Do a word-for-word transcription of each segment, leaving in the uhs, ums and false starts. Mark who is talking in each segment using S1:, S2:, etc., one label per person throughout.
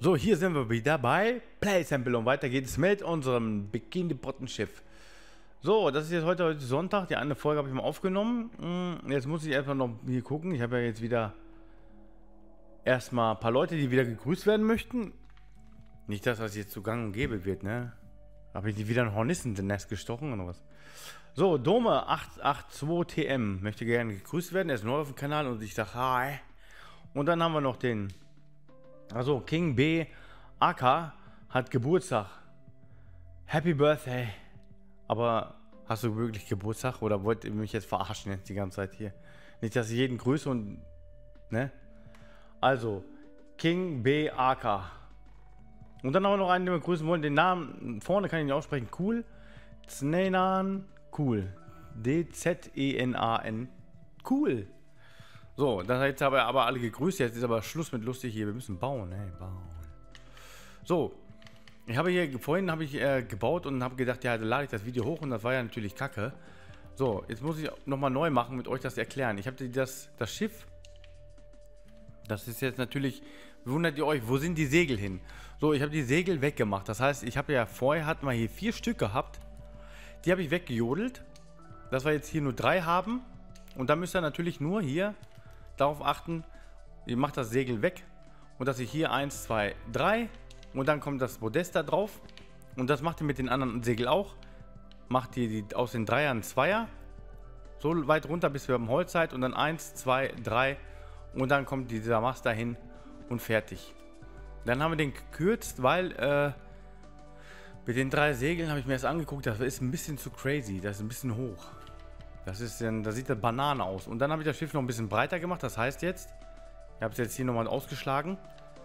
S1: So, hier sind wir wieder bei Play Sample und weiter geht es mit unserem Bikini-Botten-Schiff. So, das ist jetzt heute, heute Sonntag. Die eine Folge habe ich mal aufgenommen. Jetzt muss ich erstmal noch hier gucken. Ich habe ja jetzt wieder erstmal ein paar Leute, die wieder gegrüßt werden möchten. Nicht, dass das jetzt zu gang und gäbe wird, ne? Habe ich die wieder ein Hornissennest gestochen oder was? So, Dome acht acht zwei T M möchte gerne gegrüßt werden. Er ist neu auf dem Kanal und ich sage hi. Und dann haben wir noch den, also King B A K hat Geburtstag. Happy Birthday. Aber hast du wirklich Geburtstag oder wollt ihr mich jetzt verarschen jetzt die ganze Zeit hier? Nicht, dass ich jeden grüße und, ne? Also, King B A K. Und dann haben wir noch einen, den wir grüßen wollen. Den Namen vorne kann ich nicht aussprechen. Cool. Znenan. Cool. D Z E N A N. Cool. So, das jetzt haben wir aber alle gegrüßt. Jetzt ist aber Schluss mit lustig hier. Wir müssen bauen, ey, bauen. So, ich habe hier, vorhin habe ich äh, gebaut und habe gedacht, ja, dann lade ich das Video hoch und das war ja natürlich kacke. So, jetzt muss ich nochmal neu machen, mit euch das erklären. Ich habe das, das Schiff, das ist jetzt natürlich, wundert ihr euch, wo sind die Segel hin? So, ich habe die Segel weggemacht. Das heißt, ich habe ja vorher, hatten wir hier vier Stück gehabt. Die habe ich weggejodelt, dass wir jetzt hier nur drei haben. Und dann müsst ihr natürlich nur hier darauf achten, ihr macht das Segel weg und dass ihr hier eins, zwei, drei und dann kommt das Podest da drauf und das macht ihr mit den anderen Segel auch. Macht ihr die, aus den Dreiern Zweier, so weit runter bis wir am Holz seid und dann eins, zwei, drei und dann kommt dieser Mast dahin und fertig. Dann haben wir den gekürzt, weil äh, mit den drei Segeln habe ich mir das angeguckt, das ist ein bisschen zu crazy, das ist ein bisschen hoch. Das ist dann, da sieht das Banane aus. Und dann habe ich das Schiff noch ein bisschen breiter gemacht. Das heißt jetzt, ich habe es jetzt hier nochmal ausgeschlagen.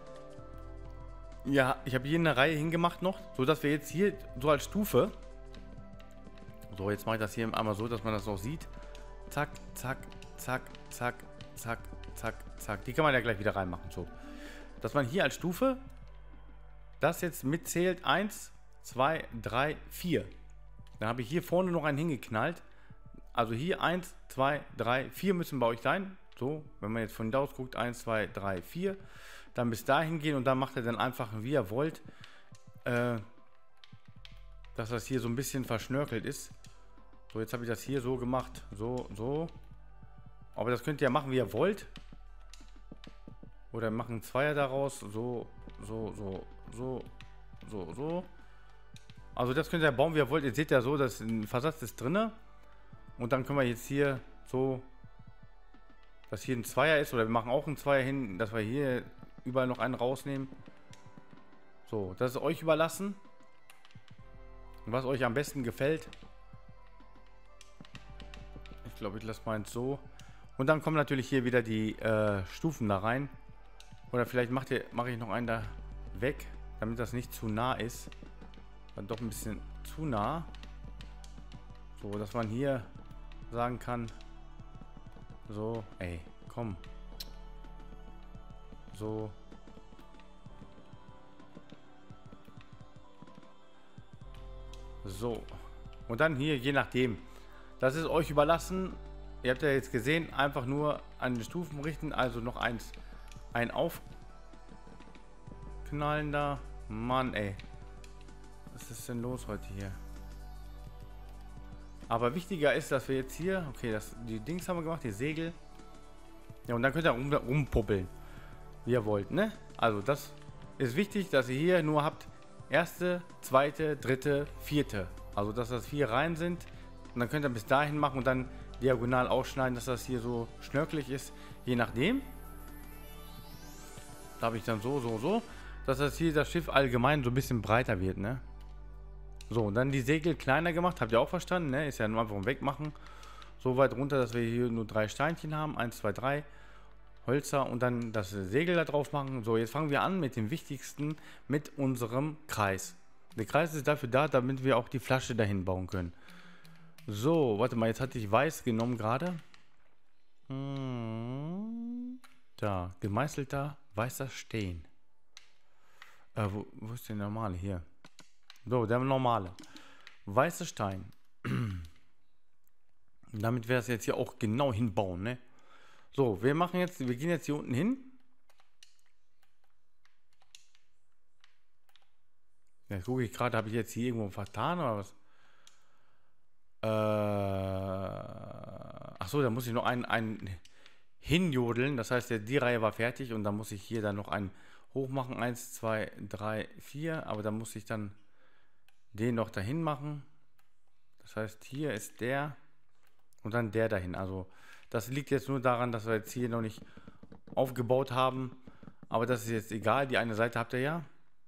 S1: Ja, ich habe hier eine Reihe hingemacht noch, so dass wir jetzt hier so als Stufe. So, jetzt mache ich das hier einmal so, dass man das auch sieht. Zack, zack, zack, zack, zack, zack, zack. Die kann man ja gleich wieder reinmachen. So, dass man hier als Stufe das jetzt mitzählt. eins, zwei, drei, vier. Dann habe ich hier vorne noch einen hingeknallt. Also hier eins, zwei, drei, vier müssen bei euch sein. So, wenn man jetzt von da aus guckt, eins, zwei, drei, vier. Dann bis dahin gehen und dann macht er dann einfach, wie ihr wollt, äh, dass das hier so ein bisschen verschnörkelt ist. So, jetzt habe ich das hier so gemacht. So, so. Aber das könnt ihr ja machen, wie ihr wollt. Oder machen Zweier daraus. So, so, so, so, so, so. Also das könnt ihr bauen, wie ihr wollt. Ihr seht ja so, dass ein Versatz ist drin. Und dann können wir jetzt hier so, dass hier ein Zweier ist, oder wir machen auch einen Zweier hin, dass wir hier überall noch einen rausnehmen. So, das ist euch überlassen, was euch am besten gefällt. Ich glaube, ich lasse meins so. Und dann kommen natürlich hier wieder die äh, Stufen da rein. Oder vielleicht macht ihr, mache ich noch einen da weg, damit das nicht zu nah ist. Dann doch ein bisschen zu nah. So, dass man hier sagen kann, so, ey, komm, so, so, und dann hier, je nachdem, das ist euch überlassen. Ihr habt ja jetzt gesehen, einfach nur an den Stufen richten, also noch eins, ein Aufknallen da, Mann, ey, was ist denn los heute hier? Aber wichtiger ist, dass wir jetzt hier, okay, das, die Dings haben wir gemacht, die Segel. Ja, und dann könnt ihr rum, rumpuppeln, wie ihr wollt, ne? Also das ist wichtig, dass ihr hier nur habt erste, zweite, dritte, vierte. Also dass das vier Reihen sind. Und dann könnt ihr bis dahin machen und dann diagonal ausschneiden, dass das hier so schnörkelig ist, je nachdem. Da habe ich dann so, so, so, dass das hier das Schiff allgemein so ein bisschen breiter wird, ne? So, und dann die Segel kleiner gemacht, habt ihr auch verstanden, ne? Ist ja nur einfach ein Wegmachen. So weit runter, dass wir hier nur drei Steinchen haben. eins, zwei, drei Hölzer und dann das Segel da drauf machen. So, jetzt fangen wir an mit dem Wichtigsten, mit unserem Kreis. Der Kreis ist dafür da, damit wir auch die Flasche dahin bauen können. So, warte mal, jetzt hatte ich weiß genommen gerade. Hm, da, gemeißelter weißer Stein. Äh, wo, wo ist der normale? Hier. So, der normale. Weißer Stein. Damit wir es jetzt hier auch genau hinbauen, ne? So, wir machen jetzt, wir gehen jetzt hier unten hin. Jetzt gucke ich gerade, habe ich jetzt hier irgendwo vertan oder was? Äh, ach so, da muss ich noch einen, einen hinjodeln. Das heißt, die Reihe war fertig und dann muss ich hier dann noch einen hoch machen. eins, zwei, drei, vier. Aber dann muss ich dann den noch dahin machen. Das heißt, hier ist der und dann der dahin. Also das liegt jetzt nur daran, dass wir jetzt hier noch nicht aufgebaut haben. Aber das ist jetzt egal. Die eine Seite habt ihr ja.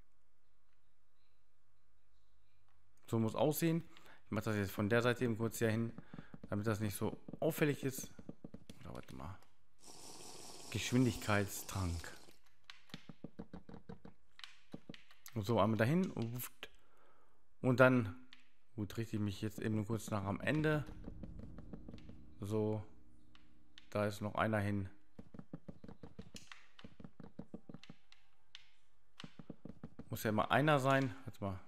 S1: So muss aussehen. Ich mache das jetzt von der Seite eben kurz hier hin, damit das nicht so auffällig ist. Oder warte mal. Geschwindigkeitstrank. Und so einmal dahin. Und dann, gut, richte ich mich jetzt eben kurz nach am Ende. So. Da ist noch einer hin. Muss ja immer einer sein. Warte mal.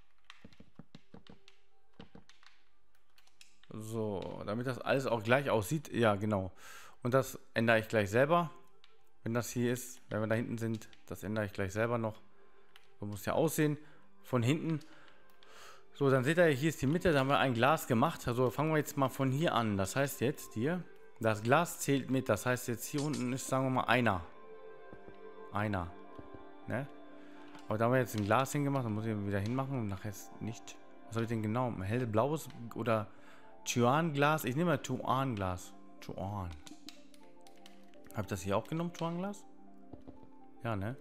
S1: So, damit das alles auch gleich aussieht. Ja, genau. Und das ändere ich gleich selber. Wenn das hier ist, wenn wir da hinten sind, das ändere ich gleich selber noch. So muss ja aussehen. Von hinten. So, dann seht ihr, hier ist die Mitte, da haben wir ein Glas gemacht. Also fangen wir jetzt mal von hier an. Das heißt jetzt hier, das Glas zählt mit. Das heißt jetzt hier unten ist, sagen wir mal, einer. Einer. Ne? Aber da haben wir jetzt ein Glas hingemacht, dann muss ich wieder hinmachen und nachher ist nicht. Was habe ich denn genau? Ein hellblaues oder Tuan-Glas? Ich nehme mal Tuan-Glas. Tuan. Habe ich das hier auch genommen, Tuan-Glas? Ja, ne?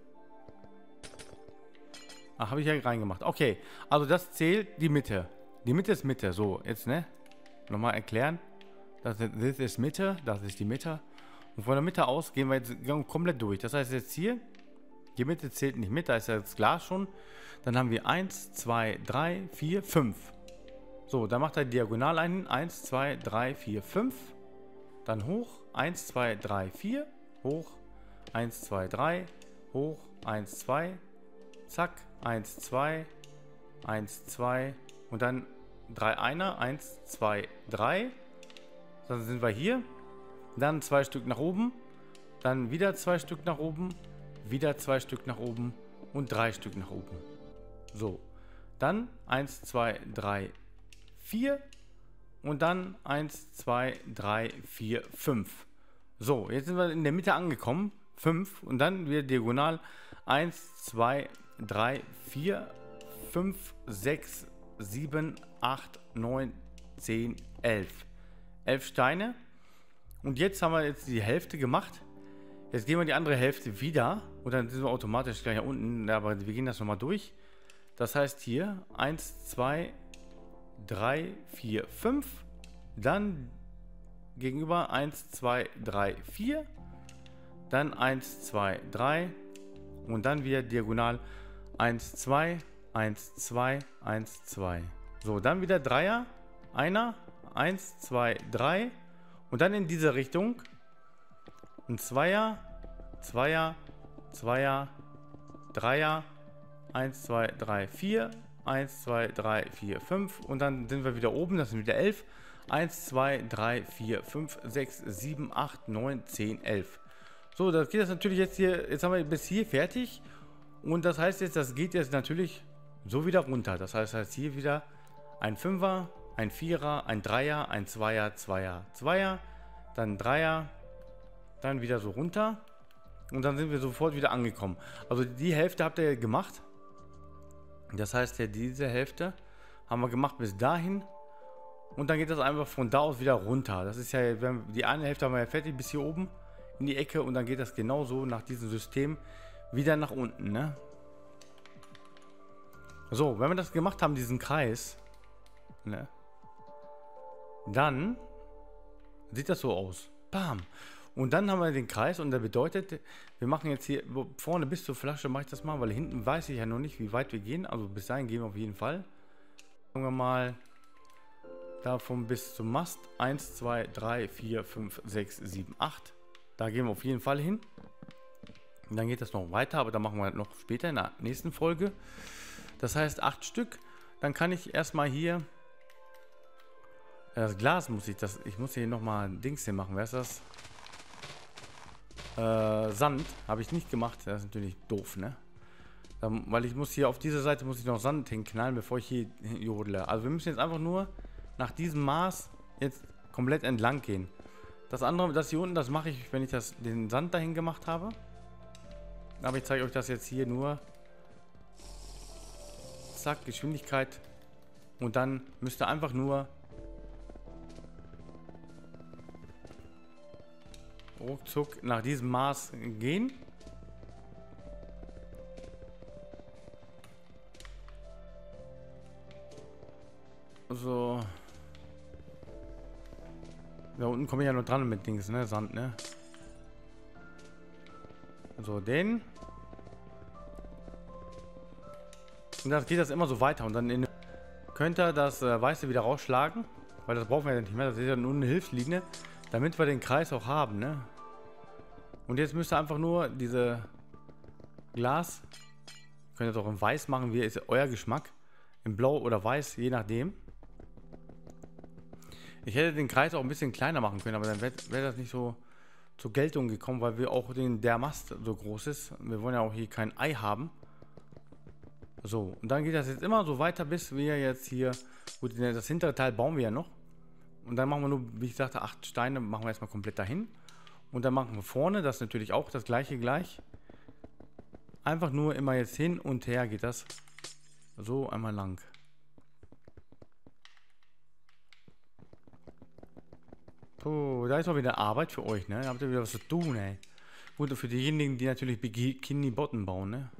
S1: Ach, habe ich ja reingemacht. Okay, also das zählt die Mitte. Die Mitte ist Mitte. So, jetzt, ne? Nochmal erklären. Das ist, das ist Mitte, das ist die Mitte. Und von der Mitte aus gehen wir jetzt komplett durch. Das heißt jetzt hier, die Mitte zählt nicht mit, da ist ja das Glas schon. Dann haben wir eins, zwei, drei, vier, fünf. So, dann macht er diagonal einen. eins, zwei, drei, vier, fünf. Dann hoch. eins, zwei, drei, vier. Hoch. eins, zwei, drei. Hoch. eins, zwei. Zack. eins, zwei. eins, zwei. Und dann drei Einer. eins, zwei, drei. Dann sind wir hier. Dann zwei Stück nach oben. Dann wieder zwei Stück nach oben. Wieder zwei Stück nach oben. Und drei Stück nach oben. So. Dann eins, zwei, drei, vier. Und dann eins, zwei, drei, vier, fünf. So, jetzt sind wir in der Mitte angekommen. fünf. Und dann wieder diagonal. eins, zwei, drei, vier, fünf, sechs, sieben, acht, neun, zehn, elf. elf Steine. Und jetzt haben wir jetzt die Hälfte gemacht. Jetzt gehen wir die andere Hälfte wieder. Und dann sind wir automatisch gleich unten. Ja, aber wir gehen das nochmal durch. Das heißt hier eins, zwei, drei, vier, fünf. Dann gegenüber eins, zwei, drei, vier. Dann eins, zwei, drei. Und dann wieder diagonal eins, zwei, eins, zwei, eins, zwei. So, dann wieder Dreier. Einer, eins, zwei, drei. Und dann in diese Richtung ein Zweier, Zweier, Zweier, Dreier, eins, zwei, drei, vier, eins, zwei, drei, vier, fünf. Und dann sind wir wieder oben, das sind wieder elf. eins, zwei, drei, vier, fünf, sechs, sieben, acht, neun, zehn, elf. So, das geht jetzt natürlich jetzt hier, jetzt haben wir bis hier fertig. Und das heißt jetzt, das geht jetzt natürlich so wieder runter. Das heißt, heißt hier wieder ein Fünfer, ein Vierer, ein Dreier, ein Zweier, Zweier, Zweier, dann Dreier, dann wieder so runter und dann sind wir sofort wieder angekommen. Also die Hälfte habt ihr gemacht. Das heißt ja, diese Hälfte haben wir gemacht bis dahin und dann geht das einfach von da aus wieder runter. Das ist ja, die eine Hälfte haben wir ja fertig bis hier oben in die Ecke und dann geht das genauso nach diesem System wieder nach unten, ne? So, wenn wir das gemacht haben, diesen Kreis, ne? Dann sieht das so aus. Bam. Und dann haben wir den Kreis und der bedeutet, wir machen jetzt hier vorne bis zur Flasche, mache ich das mal, weil hinten weiß ich ja noch nicht, wie weit wir gehen. Also bis dahin gehen wir auf jeden Fall. Sagen wir mal davon bis zum Mast. eins, zwei, drei, vier, fünf, sechs, sieben, acht. Da gehen wir auf jeden Fall hin. Und dann geht das noch weiter, aber da machen wir noch später in der nächsten Folge. Das heißt acht Stück. Dann kann ich erstmal hier das Glas muss ich das. Ich muss hier nochmal ein Dings hier machen. Wer ist das? Äh, Sand. Habe ich nicht gemacht. Das ist natürlich doof, ne? Dann, weil ich muss hier auf dieser Seite muss ich noch Sand hinknallen, bevor ich hier jodle. Also wir müssen jetzt einfach nur nach diesem Maß jetzt komplett entlang gehen. Das andere, das hier unten, das mache ich, wenn ich das, den Sand dahin gemacht habe. Aber ich zeige euch das jetzt hier nur. Zack, Geschwindigkeit. Und dann müsst ihr einfach nur ruckzuck nach diesem Maß gehen. So. Da unten komme ich ja noch dran mit Dings, ne? Sand, ne? So, den. Und dann geht das immer so weiter. Und dann in, könnt ihr das äh, Weiße wieder rausschlagen. Weil das brauchen wir ja nicht mehr. Das ist ja nur eine Hilfslinie. Damit wir den Kreis auch haben, ne? Und jetzt müsst ihr einfach nur diese Glas. Könnt ihr das auch in Weiß machen. Wie ist euer Geschmack? In Blau oder Weiß, je nachdem. Ich hätte den Kreis auch ein bisschen kleiner machen können, aber dann wäre wär das nicht so zur Geltung gekommen, weil wir auch den, der Mast so groß ist. Wir wollen ja auch hier kein Ei haben. So, und dann geht das jetzt immer so weiter, bis wir jetzt hier... Gut, das hintere Teil bauen wir ja noch. Und dann machen wir nur, wie ich sagte, acht Steine machen wir erstmal komplett dahin. Und dann machen wir vorne, das ist natürlich auch das gleiche gleich. Einfach nur immer jetzt hin und her geht das. So einmal lang. Puh, da ist auch wieder Arbeit für euch, ne? Da habt ihr wieder was zu tun, ey. Gut, für diejenigen, die natürlich Bikini-Botten bauen, ne?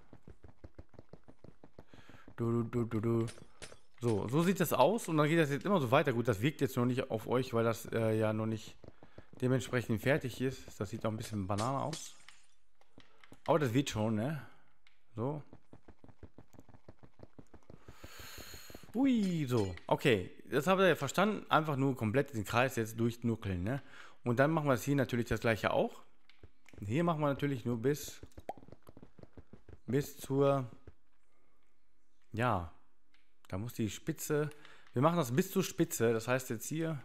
S1: Du, du, du, du. So, so sieht das aus und dann geht das jetzt immer so weiter. Gut, das wirkt jetzt noch nicht auf euch, weil das äh, ja noch nicht dementsprechend fertig ist. Das sieht auch ein bisschen Banane aus. Aber das wird schon, ne? So. Ui, so. Okay, das habt ihr ja verstanden. Einfach nur komplett den Kreis jetzt durchnuckeln, ne? Und dann machen wir es hier natürlich das gleiche auch. Hier machen wir natürlich nur bis bis zur, ja, da muss die Spitze, wir machen das bis zur Spitze, das heißt jetzt hier,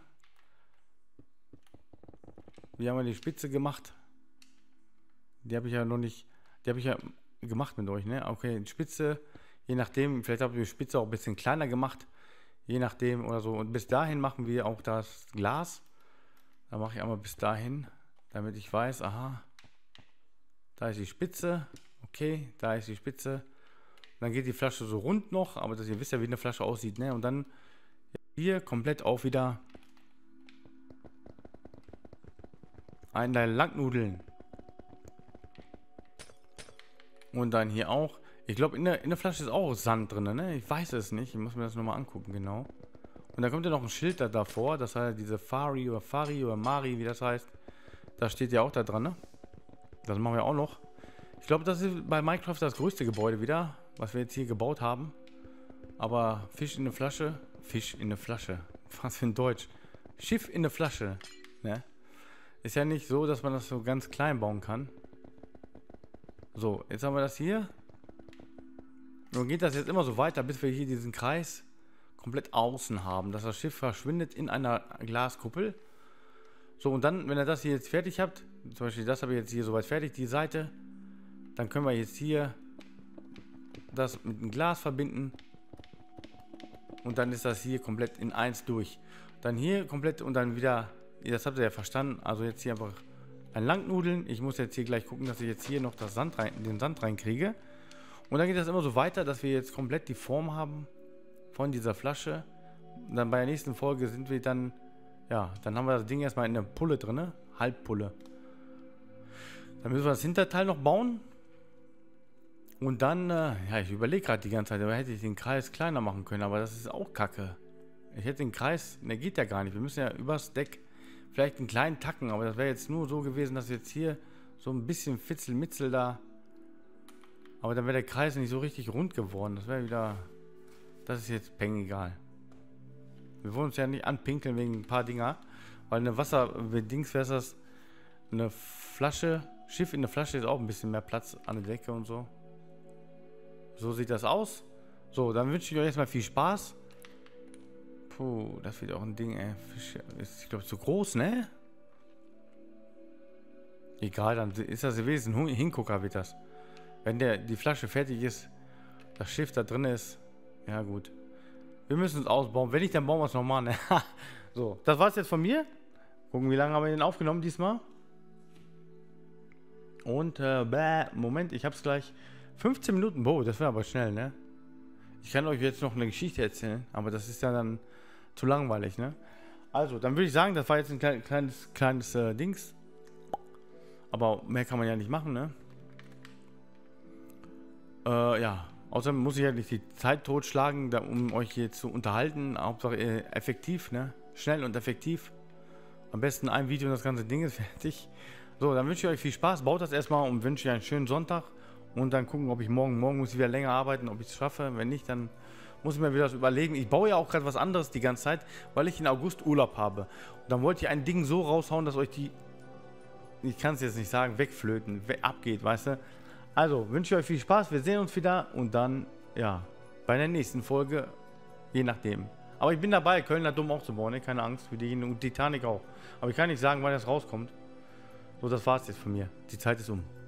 S1: wie haben wir die Spitze gemacht? Die habe ich ja noch nicht, die habe ich ja gemacht mit euch, ne? Okay, die Spitze, je nachdem, vielleicht habe ich die Spitze auch ein bisschen kleiner gemacht, je nachdem oder so. Und bis dahin machen wir auch das Glas. Da mache ich einmal bis dahin, damit ich weiß, aha, da ist die Spitze, okay, da ist die Spitze. Dann geht die Flasche so rund noch, aber das, ihr wisst ja, wie eine Flasche aussieht, ne? Und dann hier komplett auch wieder ein Langnudeln. Und dann hier auch. Ich glaube, in der, in der Flasche ist auch Sand drin, ne? Ich weiß es nicht. Ich muss mir das nochmal angucken, genau. Und da kommt ja noch ein Schild da davor. Das heißt, diese Fari oder Fari oder Mari, wie das heißt. Da steht ja auch da dran, ne? Das machen wir auch noch. Ich glaube, das ist bei Minecraft das größte Gebäude wieder, was wir jetzt hier gebaut haben. Aber Fisch in der Flasche. Fisch in der Flasche. Was für ein Deutsch. Schiff in der Flasche. Ne? Ist ja nicht so, dass man das so ganz klein bauen kann. So, jetzt haben wir das hier. Und geht das jetzt immer so weiter, bis wir hier diesen Kreis komplett außen haben, dass das Schiff verschwindet in einer Glaskuppel. So, und dann, wenn ihr das hier jetzt fertig habt, zum Beispiel das habe ich jetzt hier soweit fertig, die Seite, dann können wir jetzt hier das mit dem Glas verbinden und dann ist das hier komplett in eins durch. Dann hier komplett und dann wieder, das habt ihr ja verstanden, also jetzt hier einfach ein Langnudeln. Ich muss jetzt hier gleich gucken, dass ich jetzt hier noch das Sand rein, den Sand reinkriege. Und dann geht das immer so weiter, dass wir jetzt komplett die Form haben von dieser Flasche. Und dann bei der nächsten Folge sind wir dann, ja, dann haben wir das Ding erstmal in der Pulle drin, Halbpulle. Dann müssen wir das Hinterteil noch bauen. Und dann, äh, ja, ich überlege gerade die ganze Zeit, aber hätte ich den Kreis kleiner machen können, aber das ist auch kacke. Ich hätte den Kreis, der geht ja gar nicht. Wir müssen ja übers Deck vielleicht einen kleinen Tacken, aber das wäre jetzt nur so gewesen, dass jetzt hier so ein bisschen Fitzelmitzel da. Aber dann wäre der Kreis nicht so richtig rund geworden. Das wäre wieder, das ist jetzt peng egal. Wir wollen uns ja nicht anpinkeln wegen ein paar Dinger, weil eine Wasser-Dings wäre das eine Flasche, Schiff in der Flasche ist auch ein bisschen mehr Platz an der Decke und so. So sieht das aus. So, dann wünsche ich euch erstmal viel Spaß. Puh, das wird auch ein Ding, ey. Fisch ist, ich glaube, zu groß, ne? Egal, dann ist das gewesen. Hingucker wird das. Wenn der, die Flasche fertig ist, das Schiff da drin ist. Ja gut. Wir müssen es ausbauen. Wenn nicht, dann bauen wir es nochmal. Ne? So, das war's jetzt von mir. Gucken, wie lange haben wir den aufgenommen diesmal. Und, äh, bäh, Moment, ich hab's gleich. fünfzehn Minuten. Boah, das wäre aber schnell, ne? Ich kann euch jetzt noch eine Geschichte erzählen, aber das ist ja dann zu langweilig, ne? Also, dann würde ich sagen, das war jetzt ein klein, kleines, kleines äh, Dings. Aber mehr kann man ja nicht machen, ne? Äh, ja. Außerdem muss ich ja nicht die Zeit totschlagen, da, um euch hier zu unterhalten. Hauptsache äh, effektiv, ne? Schnell und effektiv. Am besten ein Video und das ganze Ding ist fertig. So, dann wünsche ich euch viel Spaß. Baut das erstmal und wünsche euch einen schönen Sonntag. Und dann gucken, ob ich morgen, morgen muss ich wieder länger arbeiten, ob ich es schaffe. Wenn nicht, dann muss ich mir wieder was überlegen. Ich baue ja auch gerade was anderes die ganze Zeit, weil ich in August Urlaub habe. Und dann wollte ich ein Ding so raushauen, dass euch die, ich kann es jetzt nicht sagen, wegflöten, we abgeht, weißt du. Also, wünsche ich euch viel Spaß. Wir sehen uns wieder und dann, ja, bei der nächsten Folge, je nachdem. Aber ich bin dabei, Kölner Dom auch zu bauen, ne? Keine Angst, für die und Titanic auch. Aber ich kann nicht sagen, wann das rauskommt. So, das war's jetzt von mir. Die Zeit ist um.